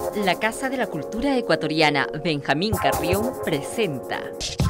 La Casa de la Cultura Ecuatoriana Benjamín Carrión presenta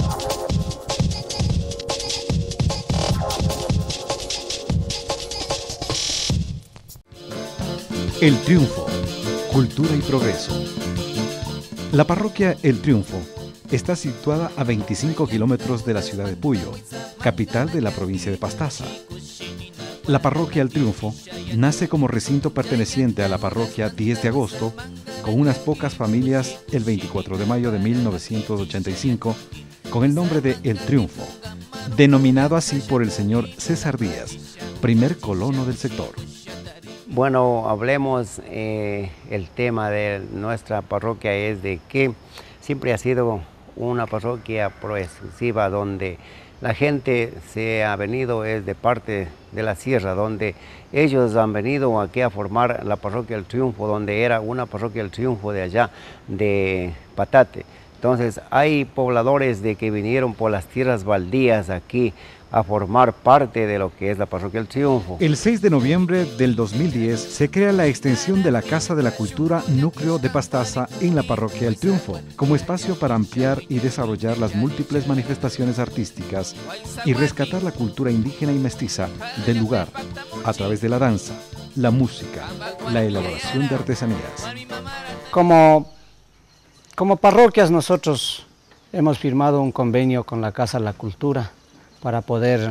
El Triunfo, cultura y progreso. La parroquia El Triunfo está situada a 25 kilómetros de la ciudad de Puyo, capital de la provincia de Pastaza. La parroquia El Triunfo nace como recinto perteneciente a la parroquia 10 de agosto, con unas pocas familias el 24 de mayo de 1985, con el nombre de El Triunfo, denominado así por el señor César Díaz, primer colono del sector. Bueno, hablemos, el tema de nuestra parroquia es de que siempre ha sido una parroquia progresiva donde la gente se ha venido es de parte de la sierra, donde ellos han venido aquí a formar la parroquia El Triunfo, donde era una parroquia El Triunfo de allá, de Patate. Entonces hay pobladores de que vinieron por las tierras baldías aquí a formar parte de lo que es la parroquia El Triunfo. El 6 de noviembre del 2010 se crea la extensión de la Casa de la Cultura Núcleo de Pastaza en la parroquia El Triunfo, como espacio para ampliar y desarrollar las múltiples manifestaciones artísticas y rescatar la cultura indígena y mestiza del lugar a través de la danza, la música, la elaboración de artesanías. Como parroquias nosotros hemos firmado un convenio con la Casa de la Cultura para poder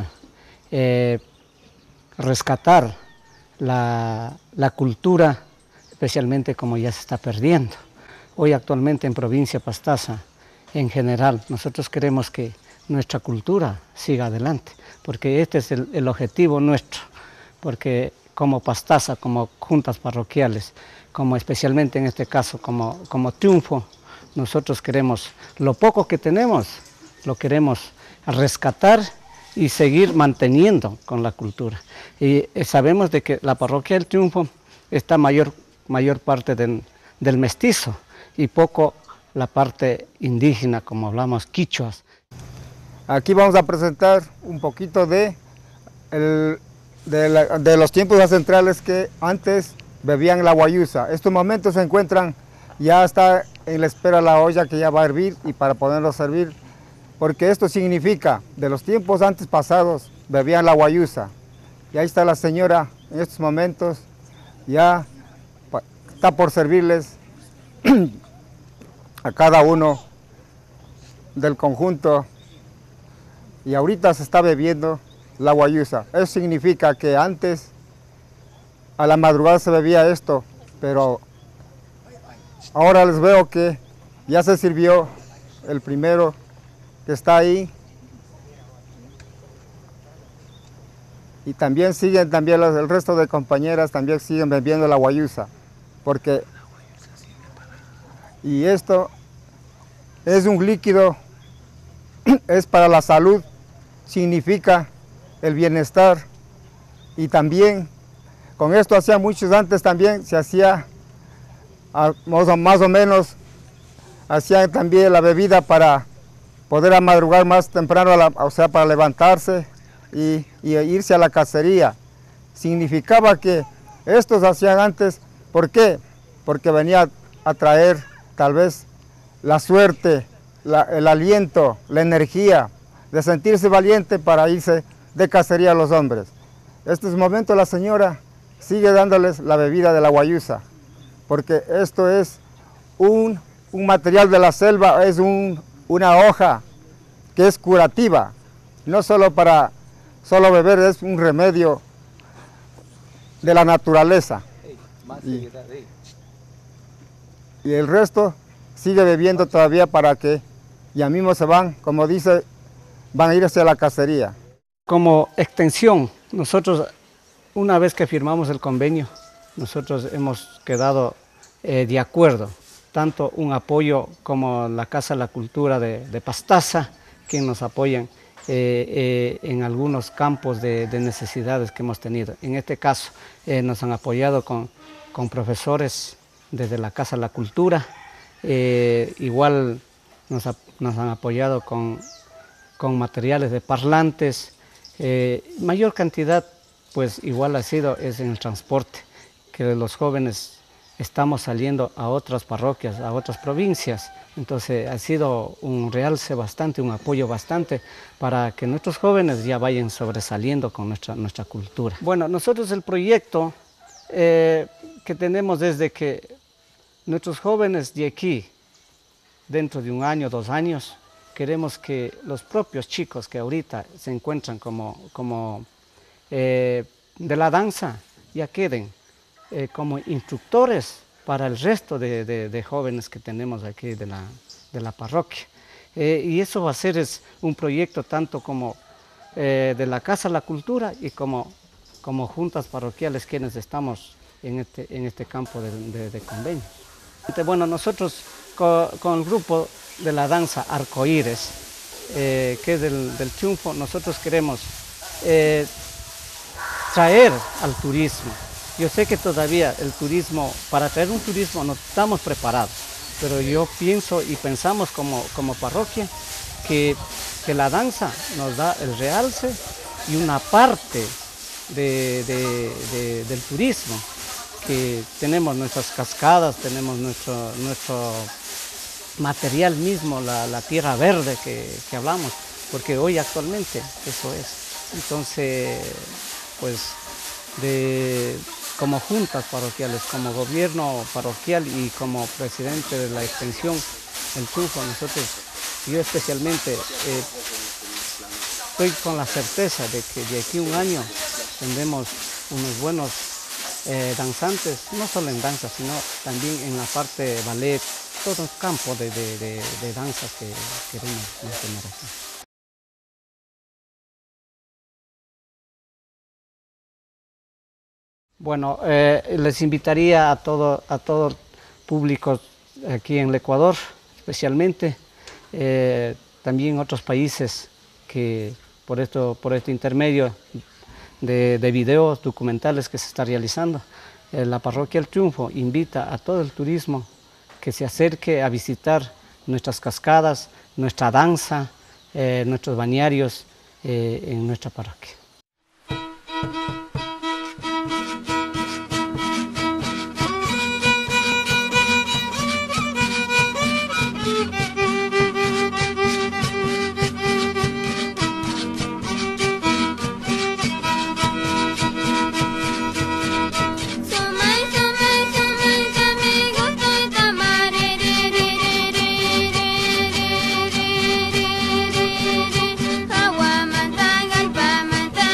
rescatar la cultura, especialmente como ya se está perdiendo. Hoy actualmente en provincia Pastaza, en general, nosotros queremos que nuestra cultura siga adelante, porque este es el objetivo nuestro, porque como Pastaza, como juntas parroquiales, como especialmente en este caso como Triunfo, nosotros queremos, lo poco que tenemos, lo queremos rescatar y seguir manteniendo con la cultura. Y sabemos de que la parroquia del Triunfo está mayor parte del mestizo y poco la parte indígena, como hablamos, quichuas. Aquí vamos a presentar un poquito de los tiempos ancestrales que antes bebían la guayusa. Estos momentos se encuentran, ya está en la espera la olla que ya va a hervir y para poderlo servir, porque esto significa, de los tiempos antes pasados, bebían la guayusa. Y ahí está la señora en estos momentos, ya está por servirles a cada uno del conjunto. Y ahorita se está bebiendo la guayusa. Eso significa que antes, a la madrugada se bebía esto, pero ahora les veo que ya se sirvió el primero que está ahí, y también siguen el resto de compañeras también siguen bebiendo la guayusa, porque y esto es un líquido, es para la salud, significa el bienestar, y también con esto hacía muchos antes también se hacía más o menos hacían también la bebida para poder madrugar más temprano, o sea, para levantarse y irse a la cacería. Significaba que estos hacían antes, ¿por qué? Porque venía a traer tal vez la suerte, el aliento, la energía de sentirse valiente para irse de cacería a los hombres. Estos momentos la señora sigue dándoles la bebida de la guayusa, porque esto es un material de la selva, es una hoja que es curativa, no solo para beber, es un remedio de la naturaleza. Y el resto sigue bebiendo todavía para que ya mismo se van, como dice, van a irse a la cacería. Como extensión, nosotros una vez que firmamos el convenio, nosotros hemos quedado de acuerdo, tanto un apoyo como la Casa de la Cultura de Pastaza, que nos apoyan en algunos campos de necesidades que hemos tenido. En este caso nos han apoyado con profesores desde la Casa de la Cultura, igual nos han apoyado con materiales de parlantes, mayor cantidad pues igual es en el transporte, que los jóvenes estamos saliendo a otras parroquias, a otras provincias. Entonces ha sido un realce bastante, un apoyo bastante para que nuestros jóvenes ya vayan sobresaliendo con nuestra cultura. Bueno, nosotros el proyecto que tenemos desde que nuestros jóvenes de aquí, dentro de 1 año, 2 años, queremos que los propios chicos que ahorita se encuentran como de la danza ya queden como instructores para el resto de jóvenes que tenemos aquí de la parroquia. Y eso va a ser un proyecto tanto como de la Casa de la Cultura y como juntas parroquiales quienes estamos en este campo de convenio. Bueno, nosotros con el grupo de la danza Arcoíris, que es del Triunfo, nosotros queremos traer al turismo. Yo sé que todavía el turismo, para traer un turismo no estamos preparados, pero yo pienso y pensamos como parroquia que la danza nos da el realce y una parte del turismo, que tenemos nuestras cascadas, tenemos nuestro material mismo, la tierra verde que hablamos, porque hoy actualmente eso es. Entonces, pues como juntas parroquiales, como gobierno parroquial y como presidente de la extensión El Triunfo, yo especialmente estoy con la certeza de que de aquí a 1 año tendremos unos buenos danzantes, no solo en danza, sino también en la parte de ballet, todo el campo de danzas que queremos mantener aquí. Bueno, les invitaría a todo el público aquí en el Ecuador, especialmente, también otros países que por este intermedio de videos documentales que se está realizando, la Parroquia El Triunfo invita a todo el turismo que se acerque a visitar nuestras cascadas, nuestra danza, nuestros bañarios en nuestra parroquia. Agua, manta, galpa, manta.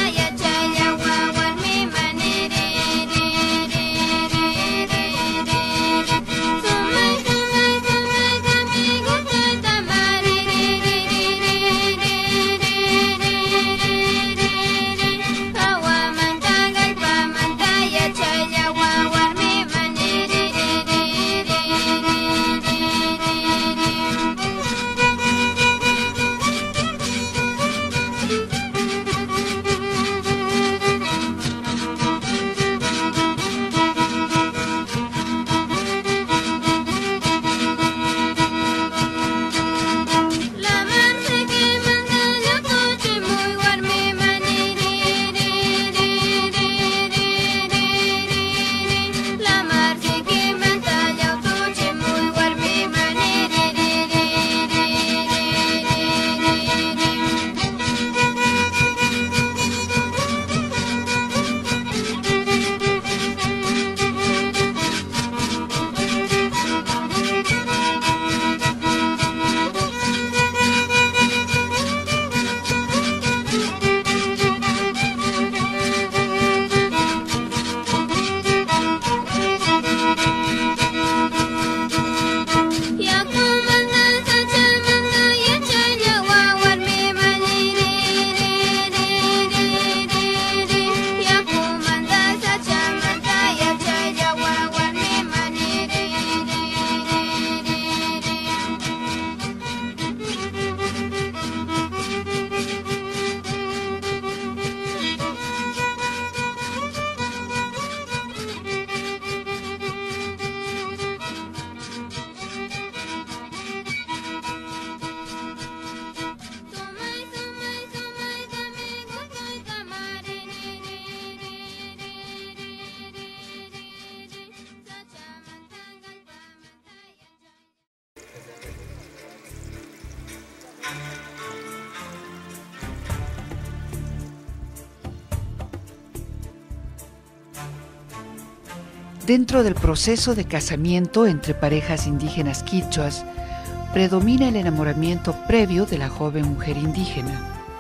Dentro del proceso de casamiento entre parejas indígenas quichuas, predomina el enamoramiento previo de la joven mujer indígena.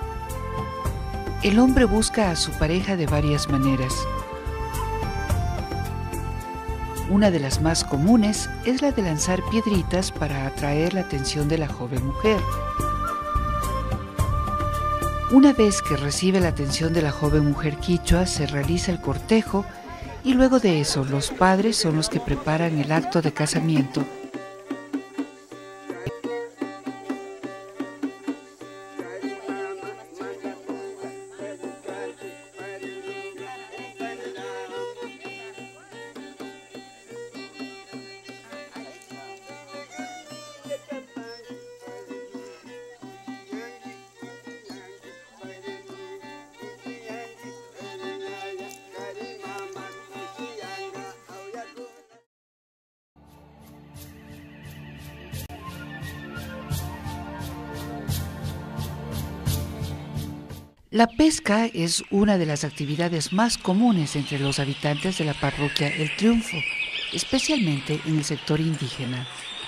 El hombre busca a su pareja de varias maneras. Una de las más comunes es la de lanzar piedritas para atraer la atención de la joven mujer. Una vez que recibe la atención de la joven mujer quichua, se realiza el cortejo y luego de eso los padres son los que preparan el acto de casamiento. La pesca es una de las actividades más comunes entre los habitantes de la parroquia El Triunfo, especialmente en el sector indígena.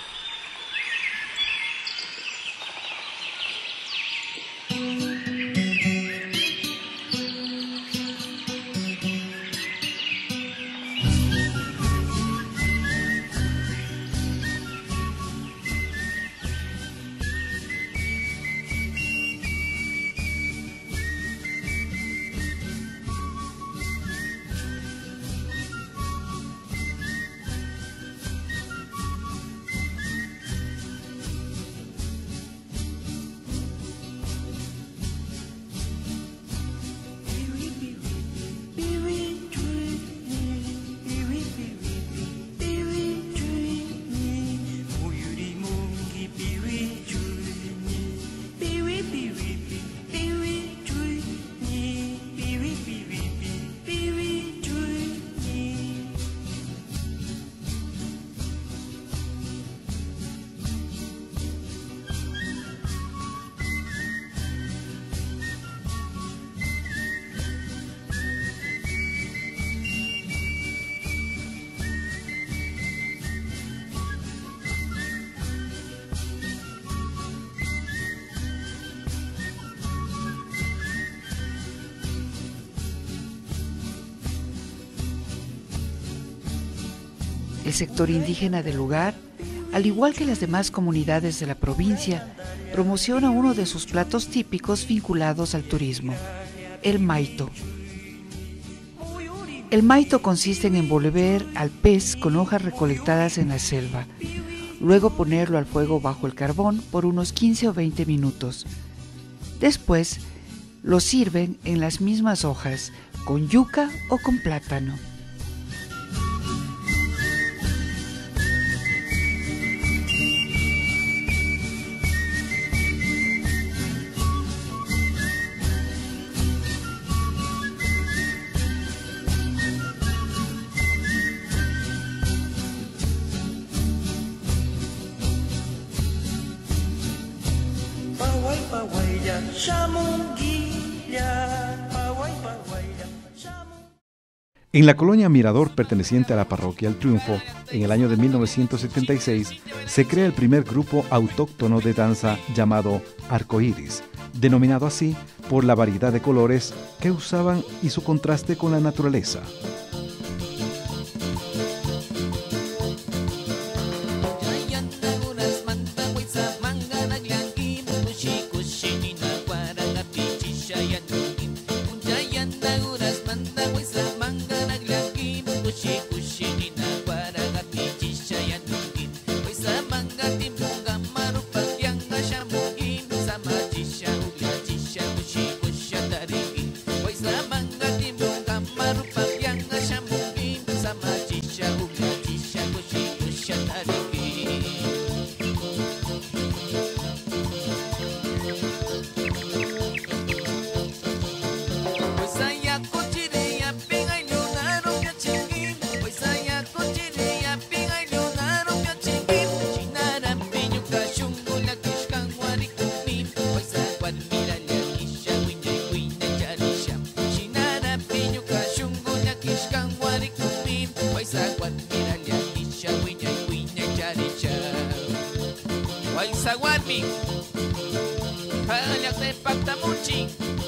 El sector indígena del lugar, al igual que las demás comunidades de la provincia, promociona uno de sus platos típicos vinculados al turismo, el maito. El maito consiste en envolver al pez con hojas recolectadas en la selva, luego ponerlo al fuego bajo el carbón por unos 15 o 20 minutos. Después, lo sirven en las mismas hojas, con yuca o con plátano. En la colonia Mirador, perteneciente a la parroquia El Triunfo, en el año de 1976, se crea el primer grupo autóctono de danza llamado Arcoíris, denominado así por la variedad de colores que usaban y su contraste con la naturaleza. Waisaguarmi, Jalak de Pactamuchi.